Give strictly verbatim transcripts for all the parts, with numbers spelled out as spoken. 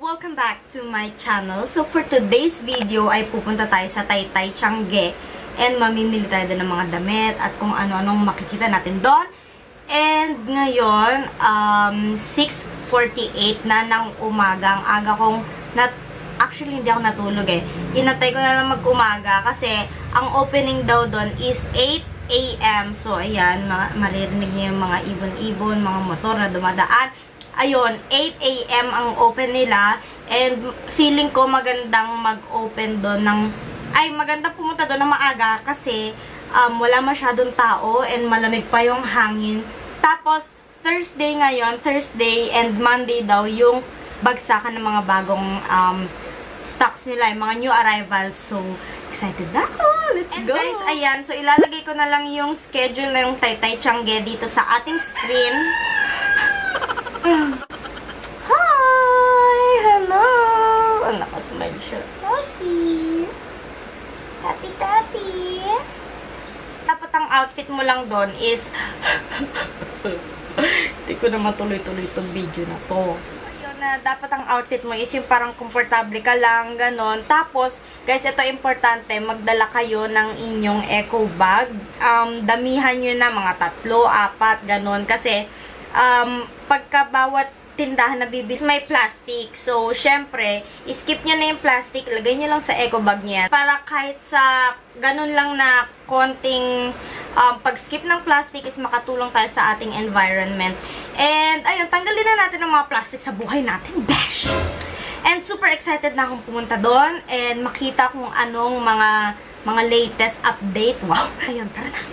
welcome back to my channel. So, for today's video ay pupunta tayo sa Taytay Tiange and mamimili tayo din ng mga damit at kung ano-anong makikita natin doon. And ngayon, um, six forty-eight na ng umaga. Ang aga kong, nat actually hindi ako natulog eh. Inatay ko na lang mag-umaga kasi ang opening daw doon is eight A M So, ayan, ma maririnig niyo yung mga ibon-ibon, mga motor na dumadaan. Ayun, eight A M ang open nila and feeling ko magandang mag-open doon ng, ay magandang pumunta doon ng maaga kasi um, wala masyadong tao and malamig pa yung hangin. Tapos, Thursday ngayon, Thursday and Monday daw yung bagsakan ng mga bagong um, stocks nila, yung mga new arrivals. So, excited na ako! Let's and go! And guys, ayan, so ilalagay ko na lang yung schedule ng Taytay Tiange dito sa ating screen. Hi! Hello! Ang nakasmile siya. Tati! Tati, tati! Dapat ang outfit mo lang doon is hindi ko na matuloy-tuloy itong video na to. Ayun na, dapat ang outfit mo is yung parang komportable ka lang, ganon. Tapos, guys, ito importante, magdala kayo ng inyong eco bag. Um, damihan nyo na mga tatlo, apat, ganon. Kasi, um, pagka bawat tindahan na bibili, may plastic. So, syempre, skip nyo na yung plastic, lagay nyo lang sa eco bag niya. Para kahit sa ganun lang na konting um, pag-skip ng plastic is makatulong tayo sa ating environment. And, ayun, tanggalin na natin ang mga plastic sa buhay natin. Bash! And, super excited na akong pumunta doon and makita kung anong mga mga latest update. Wow! Ayun, tara na.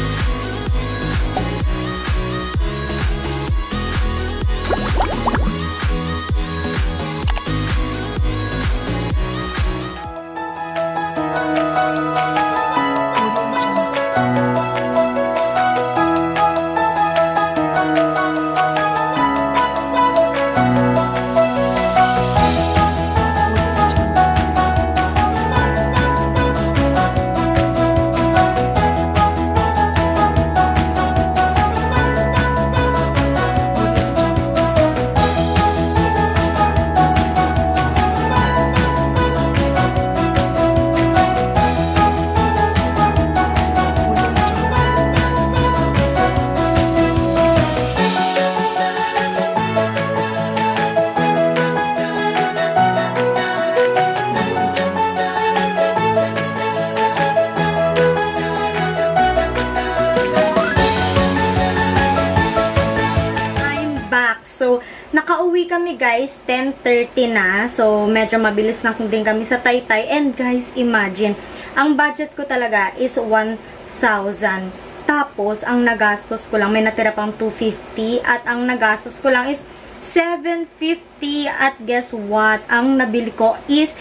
So, nakauwi kami guys, ten thirty na. So, medyo mabilis lang din kami sa Taytay. And guys, imagine, ang budget ko talaga is one thousand. Tapos, ang nagastos ko lang, may natira pang two fifty. At ang nagastos ko lang is seven fifty. At guess what? Ang nabili ko is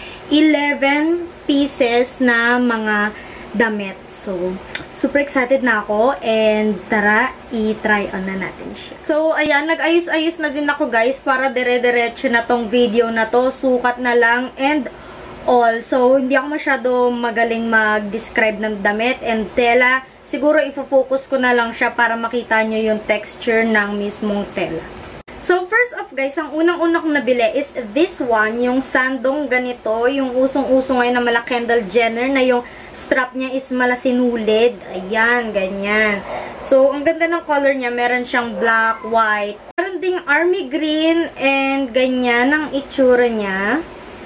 eleven pieces na mga damit. So, super excited na ako and tara, i-try on na natin siya. So, ayan, nag-ayos-ayos na din ako guys para dire-diretso na tong video na to. Sukat na lang and all. So, hindi ako masyado magaling mag-describe ng damit and tela. Siguro, ifo-focus ko na lang siya para makita nyo yung texture ng mismong tela. So, first off guys, ang unang-unang kong nabili is this one, yung sandong ganito, yung usong-usong ngayon na mala Kendall Jenner, na yung strap niya is mala sinulid. Ayan, ganyan. So, ang ganda ng color niya, meron siyang black, white. Meron ding army green, and ganyan ang itsura niya.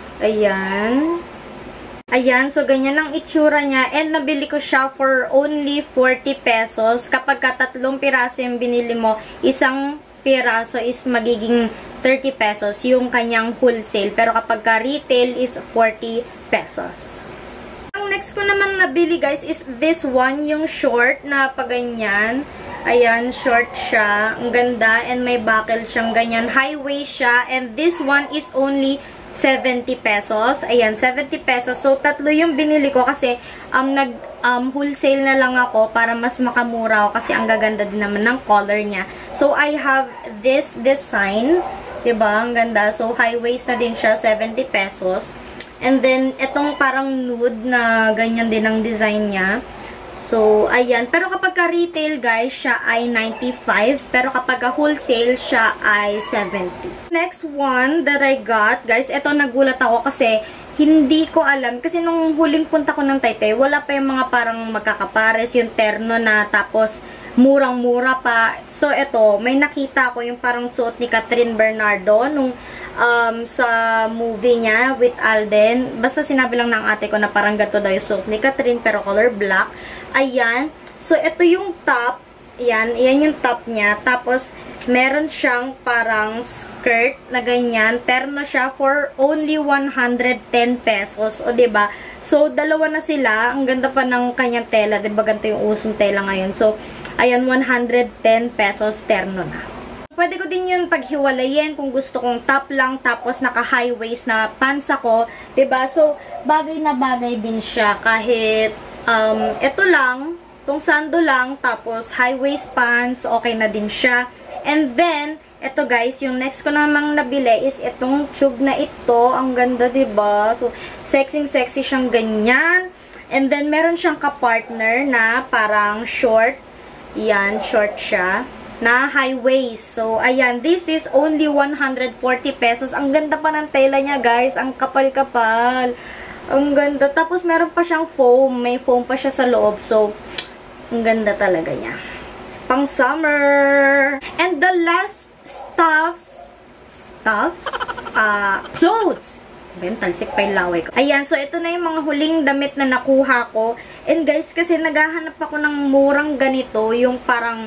Ayan. Ayan, so ganyan ang itsura niya, and nabili ko siya for only forty pesos. Kapag ka tatlong piraso yung binili mo, isang piraso is magiging thirty pesos yung kanyang wholesale. Pero kapag ka retail is forty pesos. Ang next ko naman nabili guys is this one, yung short na paganyan. Ayan, short siya. Ang ganda and may buckle siyang ganyan. High waist siya and this one is only seventy pesos. Ayan, seventy pesos. So, tatlo yung binili ko kasi um, nag um, wholesale na lang ako para mas makamura ako kasi ang gaganda din naman ng color niya. So, I have this design. Diba? Ang ganda. So, high waist na din siya, seventy pesos. And then, itong parang nude na ganyan din ang design niya. So, ayan. Pero kapag ka-retail, guys, siya ay ninety-five. Pero kapag ka-wholesale, siya ay seventy. Next one that I got, guys, ito nagulat ako kasi hindi ko alam. Kasi nung huling punta ko ng Taytay, wala pa yung mga parang magkakapares, yung terno na tapos murang-mura pa. So, ito, may nakita ko yung parang suot ni Catherine Bernardo nung um, sa movie niya with Alden. Basta sinabi lang ng ate ko na parang ganito daw yung suot ni Catherine pero color black. Ayan. So, ito yung top. Ayan. Ayan yung top niya. Tapos, meron siyang parang skirt na ganyan. Terno siya for only one hundred ten pesos. O, diba? So, dalawa na sila. Ang ganda pa ng kanyang tela. Diba? Ganito yung usong tela ngayon. So, ayan, one hundred ten pesos terno na. Pwede ko din yun paghiwalayin kung gusto kong top lang tapos naka-high waist na pants ako. Diba? So, bagay na bagay din siya kahit Um, ito lang, tong sando lang, tapos high waist pants, okay na din siya. And then, ito guys, yung next ko namang nabili is itong tube na ito. Ang ganda, diba? So, sexy-sexy siyang ganyan. And then, meron siyang ka-partner na parang short. Yan, short siya. Na high waist. So, ayan, this is only one hundred forty pesos. Ang ganda pa ng tela niya, guys. Ang kapal-kapal. Ang ganda. Tapos, meron pa siyang foam. May foam pa siya sa loob. So, ang ganda talaga niya. Pang summer. And the last stuffs, stuffs, uh, clothes. Ben, talsik pa yung laway ko. Ayan, so ito na yung mga huling damit na nakuha ko. And guys, kasi naghahanap ako ng murang ganito. Yung parang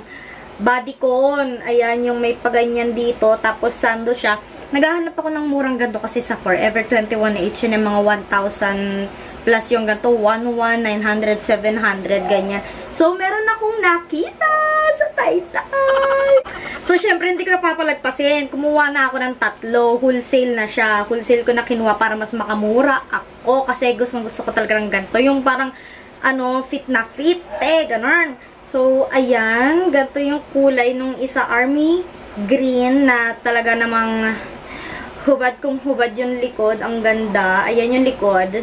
bodycon. Ayan, yung may paganyan dito. Tapos, sando siya. Naghahanap ako ng murang ganito kasi sa Forever twenty-one H, yun yung mga one thousand plus yung ganito, one one, nine hundred, seven hundred, ganyan. So, meron akong nakita sa Taytay. So, syempre, hindi ko na papalagpasin. Kumuha na ako ng tatlo. Wholesale na siya. Wholesale ko na kinuha para mas makamura ako kasi gustong gusto ko talaga ng ganito. Yung parang, ano, fit na fit, eh, ganun. So, ayan, ganito yung kulay nung isa, army green na talaga namang hubad kung hubad yung likod. Ang ganda. Ayan yung likod.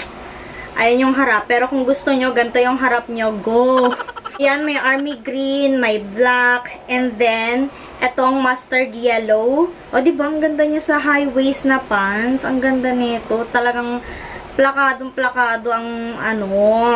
Ayan yung harap. Pero kung gusto nyo, ganito yung harap nyo, go! Ayan, may army green, may black, and then, etong mustard yellow. O, diba, ang ganda niya sa high waist na pants. Ang ganda nito. Talagang plakadong-plakado ang, ano,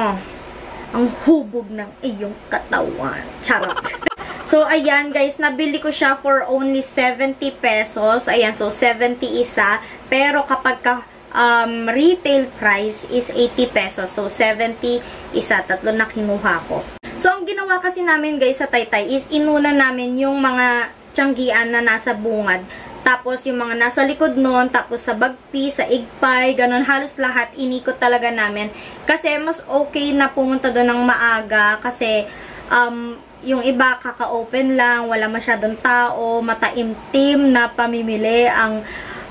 ang hubog ng iyong katawan. Charot. So, ayan guys, nabili ko siya for only seventy pesos. Ayan, so seventy isa. Pero kapag ka, um, retail price is eighty pesos. So, seventy isa. Tatlo na kinuha ko. So, ang ginawa kasi namin guys sa Taytay is inuna namin yung mga tiyanggian na nasa bungad. Tapos, yung mga nasa likod nun, tapos sa bagpi, sa igpay, ganun, halos lahat, inikot talaga namin. Kasi, mas okay na pumunta doon ng maaga. Kasi, um, yung iba kaka-open lang, wala masyadong tao, mataimtim na pamimili ang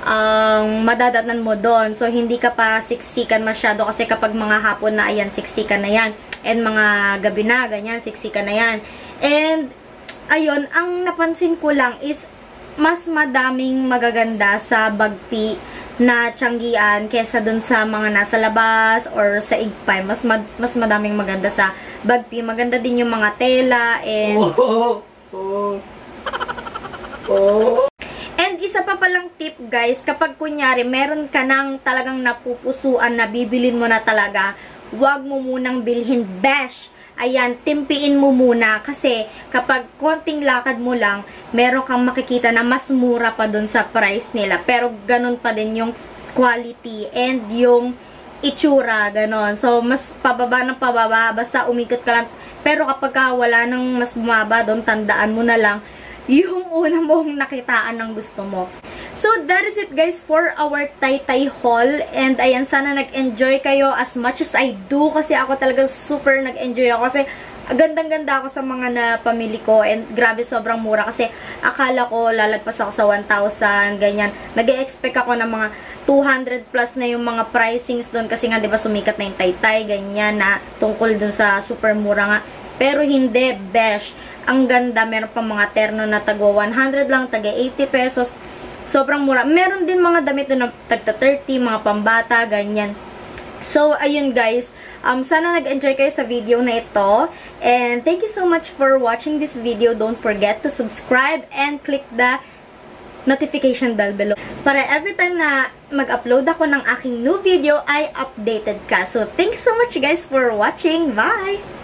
ang madadatnan mo doon. So, hindi ka pa siksikan masyado kasi kapag mga hapon na, ayan, siksikan na yan. And mga gabi na, ganyan, siksikan na yan. And, ayun, ang napansin ko lang is, mas madaming magaganda sa bagpi na tiyanggian kesa dun sa mga nasa labas or sa igpay. Mas, mad mas madaming maganda sa bagpi. Maganda din yung mga tela and... Oh, oh, oh. And isa pa palang tip guys, kapag kunyari meron ka nang talagang napupusuan na bibilin mo na talaga, wag mo munang bilhin besh. Ayan, timpiin mo muna kasi kapag konting lakad mo lang, meron kang makikita na mas mura pa dun sa price nila. Pero ganun pa din yung quality and yung itsura, ganon. So, mas pababa ng pababa, basta umikot ka lang. Pero kapag ka wala nang mas bumaba doon, tandaan mo na lang yung una mong nakitaan ng gusto mo. So, that is it guys for our Taytay haul. And ayan, sana nag-enjoy kayo as much as I do. Kasi ako talaga super nag-enjoy ako. Kasi gandang-ganda ako sa mga napamili ko. And grabe, sobrang mura. Kasi akala ko lalagpas ako sa one thousand, ganyan. Nag-e-expect ako ng mga two hundred plus na yung mga pricings doon. Kasi nga, di ba, sumikat na yung Taytay, ganyan, na tungkol dun sa super mura nga. Pero hindi, besh. Ang ganda, meron pa mga terno na tagwa one hundred lang, taga eighty pesos. Sobrang mura. Meron din mga damit doon na tagta thirty, mga pambata, ganyan. So, ayun guys, um, sana nag-enjoy kayo sa video na ito. And thank you so much for watching this video. Don't forget to subscribe and click the notification bell below para every time na mag-upload ako ng aking new video ay updated ka. So, thank you so much guys for watching. Bye!